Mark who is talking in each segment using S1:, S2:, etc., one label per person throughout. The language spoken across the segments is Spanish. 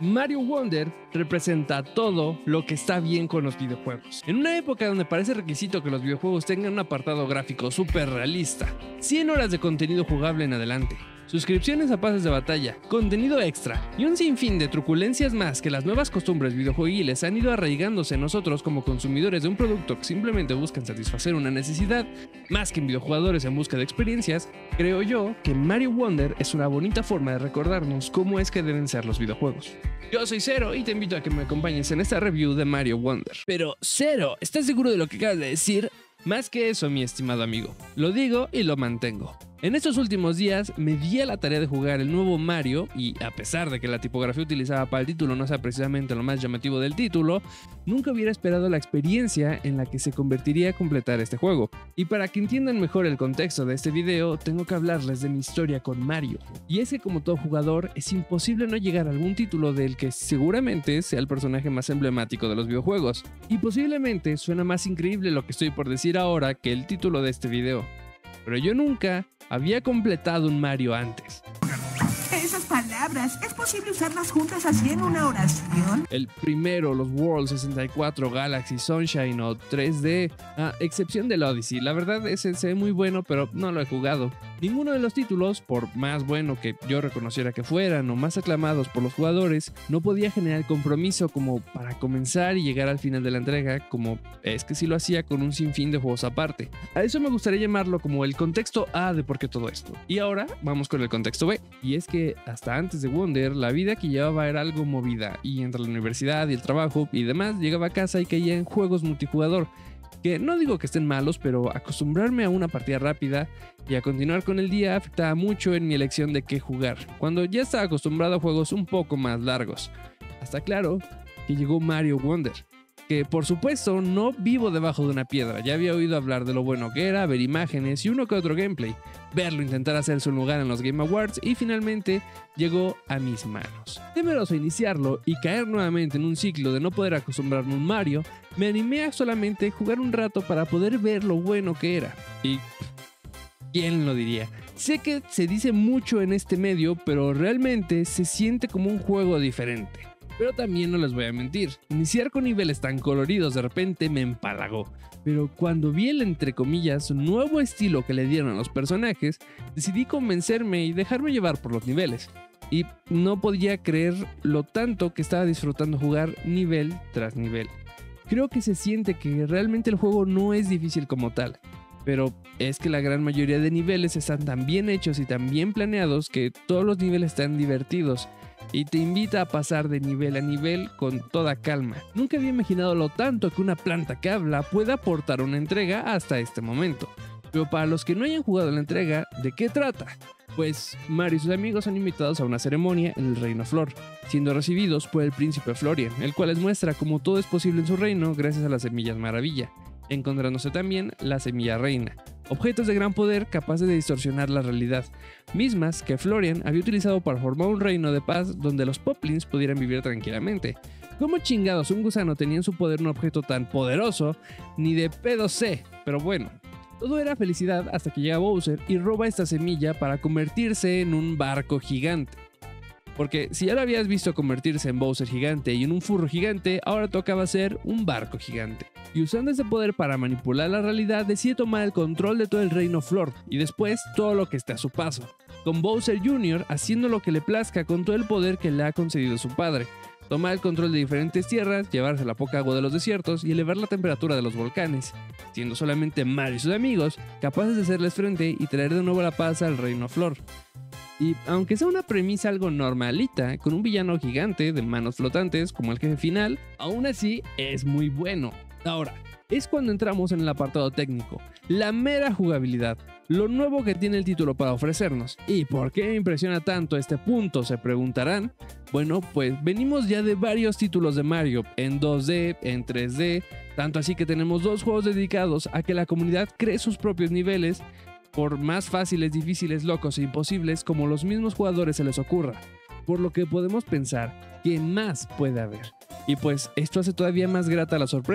S1: Mario Wonder representa todo lo que está bien con los videojuegos. En una época donde parece requisito que los videojuegos tengan un apartado gráfico súper realista, 100 horas de contenido jugable en adelante, suscripciones a pases de batalla, contenido extra y un sinfín de truculencias más que las nuevas costumbres videojueguiles han ido arraigándose en nosotros como consumidores de un producto que simplemente buscan satisfacer una necesidad, más que en videojugadores en busca de experiencias, creo yo que Mario Wonder es una bonita forma de recordarnos cómo es que deben ser los videojuegos. Yo soy Zero y te invito a que me acompañes en esta review de Mario Wonder. Pero Zero, ¿estás seguro de lo que acabas de decir? Más que eso, mi estimado amigo. Lo digo y lo mantengo. En estos últimos días me di a la tarea de jugar el nuevo Mario y a pesar de que la tipografía utilizada para el título no sea precisamente lo más llamativo del título, nunca hubiera esperado la experiencia en la que se convertiría a completar este juego. Y para que entiendan mejor el contexto de este video, tengo que hablarles de mi historia con Mario. Y es que como todo jugador, es imposible no llegar a algún título del que seguramente sea el personaje más emblemático de los videojuegos. Y posiblemente suena más increíble lo que estoy por decir ahora que el título de este video. Pero yo nunca había completado un Mario antes.
S2: Esas palabras, ¿es posible usarlas juntas así en una oración?
S1: El primero, los World 64, Galaxy, Sunshine o 3D, a excepción del Odyssey. La verdad ese se ve muy bueno, pero no lo he jugado. Ninguno de los títulos, por más bueno que yo reconociera que fueran o más aclamados por los jugadores, no podía generar compromiso como para comenzar y llegar al final de la entrega, como es que sí lo hacía con un sinfín de juegos aparte. A eso me gustaría llamarlo como el contexto A de por qué todo esto. Y ahora vamos con el contexto B, y es que hasta antes de Wonder, la vida que llevaba era algo movida, y entre la universidad y el trabajo y demás, llegaba a casa y caía en juegos multijugador, que no digo que estén malos, pero acostumbrarme a una partida rápida y a continuar con el día afectaba mucho en mi elección de qué jugar, cuando ya estaba acostumbrado a juegos un poco más largos. Hasta claro que llegó Mario Wonder, que por supuesto no vivo debajo de una piedra, ya había oído hablar de lo bueno que era, ver imágenes y uno que otro gameplay, verlo intentar hacerse un lugar en los Game Awards y finalmente llegó a mis manos. Temeroso a iniciarlo y caer nuevamente en un ciclo de no poder acostumbrarme a un Mario, me animé a solamente jugar un rato para poder ver lo bueno que era. Y ¿quién lo diría? Sé que se dice mucho en este medio, pero realmente se siente como un juego diferente. Pero también no les voy a mentir, iniciar con niveles tan coloridos de repente me empalagó. Pero cuando vi el entre comillas nuevo estilo que le dieron a los personajes, decidí convencerme y dejarme llevar por los niveles. Y no podía creer lo tanto que estaba disfrutando jugar nivel tras nivel. Creo que se siente que realmente el juego no es difícil como tal. Pero es que la gran mayoría de niveles están tan bien hechos y tan bien planeados que todos los niveles están divertidos y te invita a pasar de nivel a nivel con toda calma. Nunca había imaginado lo tanto que una planta que habla pueda aportar una entrega hasta este momento. Pero para los que no hayan jugado la entrega, ¿de qué trata? Pues Mario y sus amigos son invitados a una ceremonia en el Reino Flor, siendo recibidos por el príncipe Florian, el cual les muestra cómo todo es posible en su reino gracias a las semillas maravilla, encontrándose también la semilla reina, objetos de gran poder capaces de distorsionar la realidad, mismas que Florian había utilizado para formar un reino de paz donde los Poplins pudieran vivir tranquilamente. ¿Cómo chingados un gusano tenía en su poder un objeto tan poderoso? Ni de pedo sé, pero bueno. Todo era felicidad hasta que llega Bowser y roba esta semilla para convertirse en un barco gigante. Porque si ya lo habías visto convertirse en Bowser gigante y en un furro gigante, ahora tocaba ser un barco gigante. Y usando ese poder para manipular la realidad, decide tomar el control de todo el Reino Flor y después todo lo que esté a su paso, con Bowser Jr. haciendo lo que le plazca con todo el poder que le ha concedido su padre. Tomar el control de diferentes tierras, llevarse la poca agua de los desiertos y elevar la temperatura de los volcanes, siendo solamente Mario y sus amigos capaces de hacerles frente y traer de nuevo la paz al Reino Flor. Y aunque sea una premisa algo normalita, con un villano gigante de manos flotantes como el jefe final, aún así es muy bueno. Ahora, es cuando entramos en el apartado técnico, la mera jugabilidad, lo nuevo que tiene el título para ofrecernos. ¿Y por qué me impresiona tanto este punto?, se preguntarán. Bueno, pues venimos ya de varios títulos de Mario, en 2D, en 3D, tanto así que tenemos dos juegos dedicados a que la comunidad cree sus propios niveles, por más fáciles, difíciles, locos e imposibles como los mismos jugadores se les ocurra, por lo que podemos pensar que más puede haber. Y pues esto hace todavía más grata la sorpresa,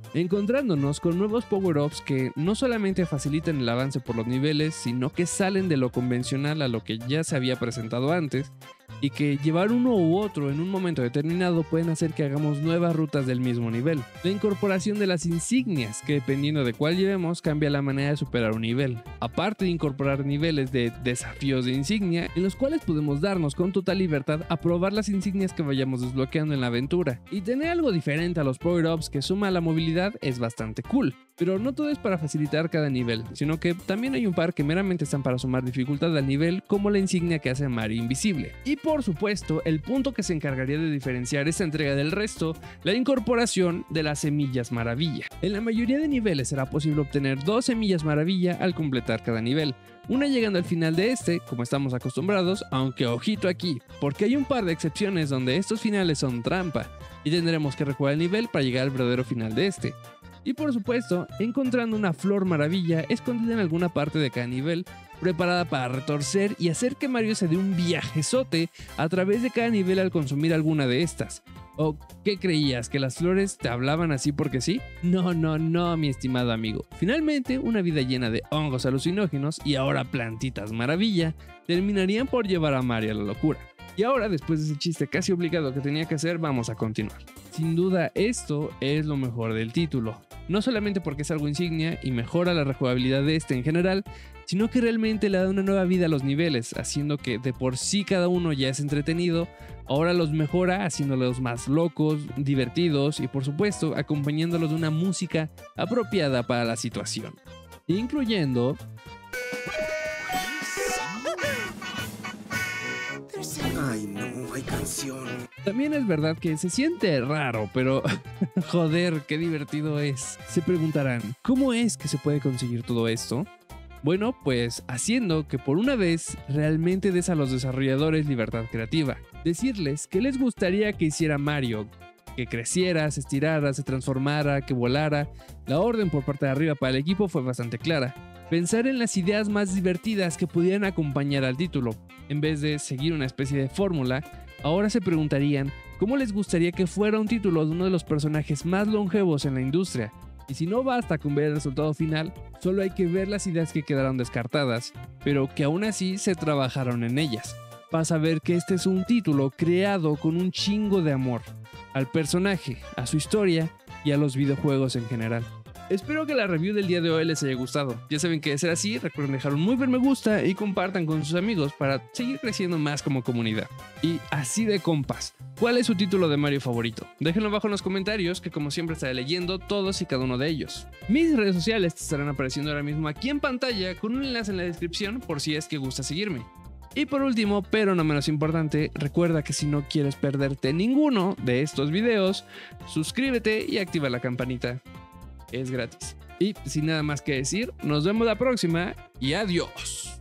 S1: encontrándonos con nuevos power-ups que no solamente facilitan el avance por los niveles, sino que salen de lo convencional a lo que ya se había presentado antes, y que llevar uno u otro en un momento determinado pueden hacer que hagamos nuevas rutas del mismo nivel. La incorporación de las insignias, que dependiendo de cuál llevemos cambia la manera de superar un nivel, aparte de incorporar niveles de desafíos de insignia, en los cuales podemos darnos con total libertad a probar las insignias que vayamos desbloqueando en la aventura, y tener algo diferente a los power-ups que suma a la movilidad es bastante cool. Pero no todo es para facilitar cada nivel, sino que también hay un par que meramente están para sumar dificultad al nivel, como la insignia que hace a Mario invisible. Y por supuesto, el punto que se encargaría de diferenciar esta entrega del resto, la incorporación de las semillas maravilla. En la mayoría de niveles será posible obtener 2 semillas maravilla al completar cada nivel, una llegando al final de este, como estamos acostumbrados, aunque ojito aquí, porque hay un par de excepciones donde estos finales son trampa, y tendremos que rejugar el nivel para llegar al verdadero final de este. Y por supuesto, encontrando una flor maravilla escondida en alguna parte de cada nivel, preparada para retorcer y hacer que Mario se dé un viajezote a través de cada nivel al consumir alguna de estas. ¿O qué creías? ¿Que las flores te hablaban así porque sí? No, mi estimado amigo. Finalmente, una vida llena de hongos alucinógenos y ahora plantitas maravilla terminarían por llevar a Mario a la locura. Y ahora, después de ese chiste casi obligado que tenía que hacer, vamos a continuar. Sin duda, esto es lo mejor del título. No solamente porque es algo insignia y mejora la rejugabilidad de este en general, sino que realmente le da una nueva vida a los niveles, haciendo que de por sí cada uno ya es entretenido, ahora los mejora haciéndolos más locos, divertidos y por supuesto acompañándolos de una música apropiada para la situación, incluyendo...
S3: Ay, no, hay canción.
S1: También es verdad que se siente raro, pero joder, qué divertido es. Se preguntarán, ¿cómo es que se puede conseguir todo esto? Bueno, pues haciendo que por una vez realmente des a los desarrolladores libertad creativa. Decirles qué les gustaría que hiciera Mario, que creciera, se estirara, se transformara, que volara. La orden por parte de arriba para el equipo fue bastante clara. Pensar en las ideas más divertidas que pudieran acompañar al título. En vez de seguir una especie de fórmula, ahora se preguntarían cómo les gustaría que fuera un título de uno de los personajes más longevos en la industria. Y si no basta con ver el resultado final, solo hay que ver las ideas que quedaron descartadas, pero que aún así se trabajaron en ellas. Vas a ver que este es un título creado con un chingo de amor al personaje, a su historia y a los videojuegos en general. Espero que la review del día de hoy les haya gustado. Ya saben que de ser así, recuerden dejar un muy buen me gusta y compartan con sus amigos para seguir creciendo más como comunidad. Y así de compas, ¿cuál es su título de Mario favorito? Déjenlo abajo en los comentarios, que como siempre estaré leyendo todos y cada uno de ellos. Mis redes sociales te estarán apareciendo ahora mismo aquí en pantalla con un enlace en la descripción por si es que gusta seguirme. Y por último, pero no menos importante, recuerda que si no quieres perderte ninguno de estos videos, suscríbete y activa la campanita. Es gratis. Y sin nada más que decir, nos vemos la próxima y adiós.